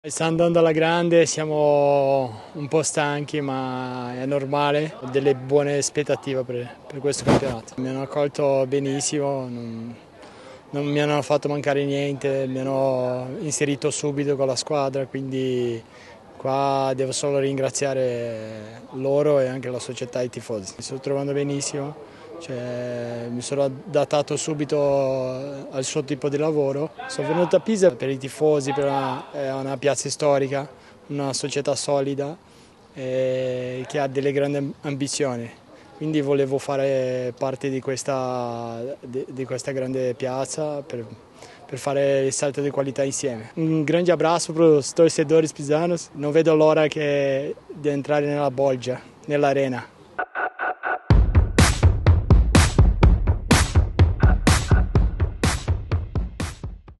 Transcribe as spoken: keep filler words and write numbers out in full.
Sta andando alla grande, siamo un po' stanchi ma è normale, ho delle buone aspettative per, per questo campionato. Mi hanno accolto benissimo, non, non mi hanno fatto mancare niente, mi hanno inserito subito con la squadra, quindi qua devo solo ringraziare loro e anche la società e i tifosi. Mi sto trovando benissimo. Cioè, mi sono adattato subito al suo tipo di lavoro. Sono venuto a Pisa per i tifosi, per una, è una piazza storica, una società solida eh, che ha delle grandi ambizioni. Quindi volevo fare parte di questa, di, di questa grande piazza per, per fare il salto di qualità insieme. Un grande abbraccio per i torcedores pisanos, non vedo l'ora che, di entrare nella bolgia, nell'arena.